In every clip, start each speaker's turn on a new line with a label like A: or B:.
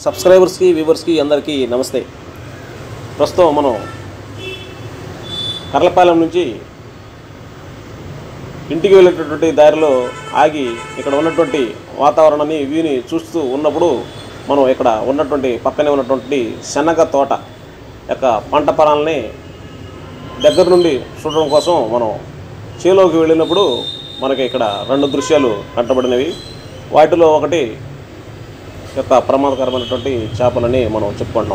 A: Subscribers కి viewers కి అందరికీ నమస్తే। ప్రస్తుతం మనం కర్లపాలెం నుంచి ఇంటికి వెళ్ళేటటువంటి దారిలో ఆగి ఇక్కడ ఉన్నటువంటి వాతావరణాన్ని వ్యూని చూస్తూ ఉన్నప్పుడు మనం ఇక్కడ ఉన్నటువంటి పక్కనే ఉన్నటువంటి శనగ తోట యొక్క పంట పొలాలని దగ్గర నుండి చూడడం కోసం మనం చేలోకి వెళ్ళినప్పుడు మనకి ఇక్కడ రెండు దృశ్యాలు కంటబడినవి। వాటిలో ఒకటి యొక్క ప్రమాదకరమైనటువంటి చేపలని మనం చెప్పుకుంటాం।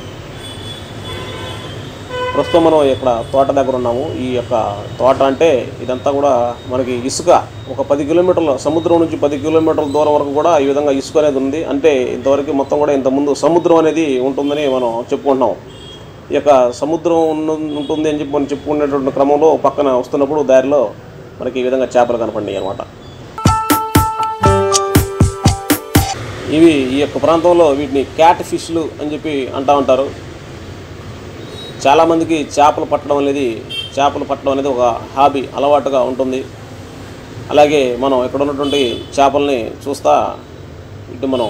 A: ప్రస్తుతం మనం ఇక్కడ తోట దగ్గర ఉన్నాము। ఈ యొక్క తోట అంటే ఇదంతా కూడా మనకి ఇసుక ఒక 10 కిలోమీటర్ల సముద్రం నుంచి 10 కిలోమీటర్ల దూరం వరకు కూడా ఈ విధంగా ఇసుక అనేది ఉంది। అంటే ఇంతవరకు మొత్తం కూడా ఇంతకుముందు సముద్రం అనేది ఉంటుందని మనం చెప్పుకుంటున్నాం। ఈ యొక్క సముద్రం ఉంటుంది అని చెప్పి మనం చెప్పుకునేటువంటి క్రమంలో పక్కన వస్తున్నప్పుడు దారిలో మనకి ఈ విధంగా చేపలు కనపడినాయి అన్నమాట। ఇవి ఈ యొక్క ప్రాంతంలో వీటిని క్యాట్ ఫిష్లు అని చెప్పి అంటూ ఉంటారు। చాలామందికి చేపలు పట్టడం అనేది ఒక హాబీ అలవాటుగా ఉంటుంది। అలాగే మనం ఇక్కడ ఉన్నటువంటి చేపల్ని చూస్తా ఇటు మనం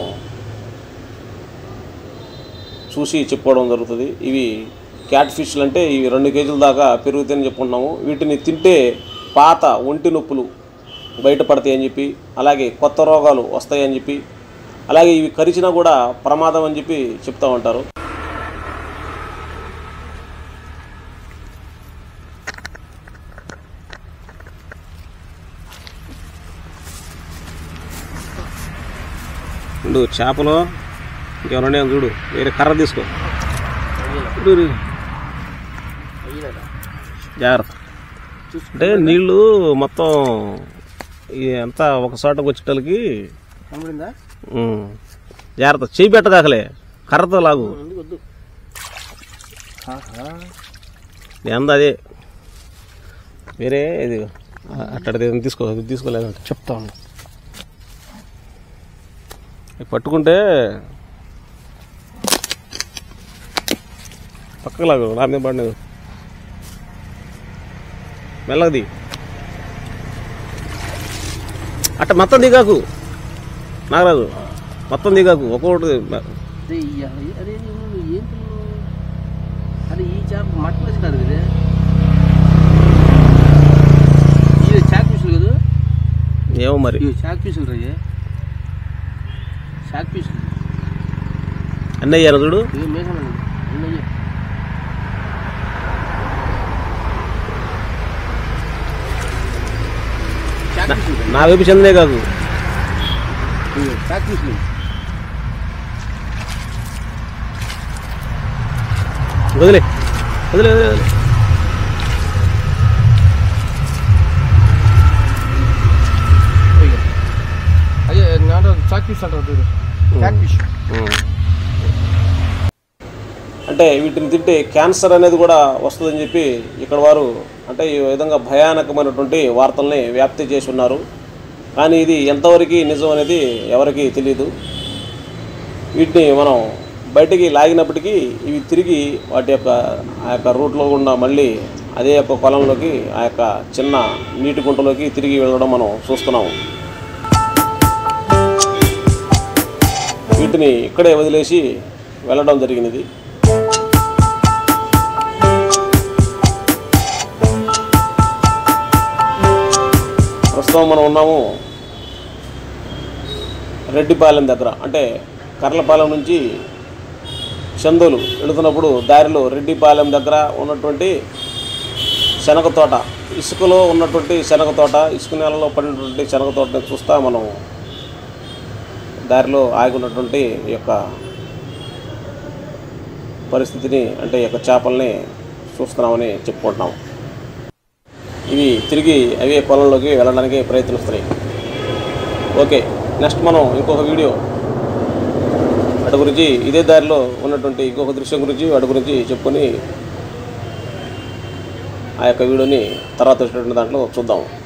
A: చూసి చెప్పుకోవడం జరుగుతుంది। ఇవి క్యాట్ ఫిష్లు అంటే ఇవి 2 కేజీల దాకా పెరుగుతాయని చెప్పుకుంటున్నాము। వీటిని తింటే పాత ఒంటి నొప్పులు బయటపడతాయని చెప్పి, అలాగే కొత్త రోగాలు వస్తాయని చెప్పి, అలాగే ఇవి కరిచినా కూడా ప్రమాదం అని చెప్పి చెప్తూ ఉంటారు। చేపలు ఇంకెవరైనా చూడు, వేరే కర్ర తీసుకో, జాగ్రత్త। అంటే నీళ్ళు మొత్తం అంతా ఒక చోటకు వచ్చేటోళ్ళకి జాగ్రత్త, చేయి పెట్టదాకలే, కర్రతో లాగు ఎంత అదే వేరే ఇది అట్టడితే తీసుకోలేదంటే చెప్తా ఉన్నా। పట్టుకుంటే పక్కకు లాగు, నా మీద పడినది మెల్లగది అట్ట మొత్తం దిగాకు నాగరాజు, మొత్తం దిగాకు ఒక్కొక్కటి। ఏమో మరి అన్నయ్య చూడు, నా వైపు చెందనే కాకు, వదిలే వదిలే వదిలే వదిలే అంటే వీటిని తింటే క్యాన్సర్ అనేది కూడా వస్తుందని చెప్పి ఇక్కడ వారు అంటే ఈ విధంగా భయానకమైనటువంటి వార్తల్ని వ్యాప్తి చేసి ఉన్నారు। కానీ ఇది ఎంతవరకు నిజం అనేది ఎవరికీ తెలియదు। వీటిని మనం బయటికి లాగినప్పటికీ ఇవి తిరిగి వాటి యొక్క ఆ యొక్క రూట్లో గుండా మళ్ళీ అదే యొక్క పొలంలోకి ఆ యొక్క చిన్న నీటి గుంటలోకి తిరిగి వెళ్ళడం మనం చూస్తున్నాము। వీటిని ఇక్కడే వదిలేసి వెళ్ళడం జరిగినది। ప్రస్తుతం మనం ఉన్నాము రెడ్డిపాలెం దగ్గర, అంటే కర్లపాలెం నుంచి చందోలు వెళుతున్నప్పుడు దారిలో రెడ్డిపాలెం దగ్గర ఉన్నటువంటి శనగ తోట, ఇసుకలో ఉన్నటువంటి శనగ తోట, ఇసుక నేలలో పడినటువంటి శనగ తోటని చూస్తా మనం దారిలో ఆగి ఉన్నటువంటి ఈ యొక్క పరిస్థితిని అంటే ఈ యొక్క చేపల్ని చూస్తున్నామని చెప్పుకుంటున్నాం। ఇవి తిరిగి అవే పొలంలోకి వెళ్ళడానికి ప్రయత్నిస్తున్నాయి। ఓకే, నెక్స్ట్ మనం ఇంకొక వీడియో వాటి గురించి, ఇదే దారిలో ఉన్నటువంటి ఇంకొక దృశ్యం గురించి వాటి గురించి చెప్పుకొని ఆ యొక్క వీడియోని తర్వాత వచ్చేటువంటి దాంట్లో చూద్దాం।